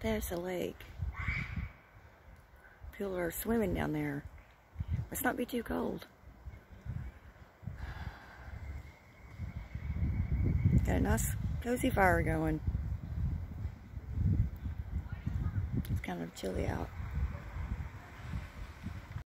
There's a lake. People are swimming down there. Let's not be too cold. Got a nice cozy fire going. It's kind of chilly out.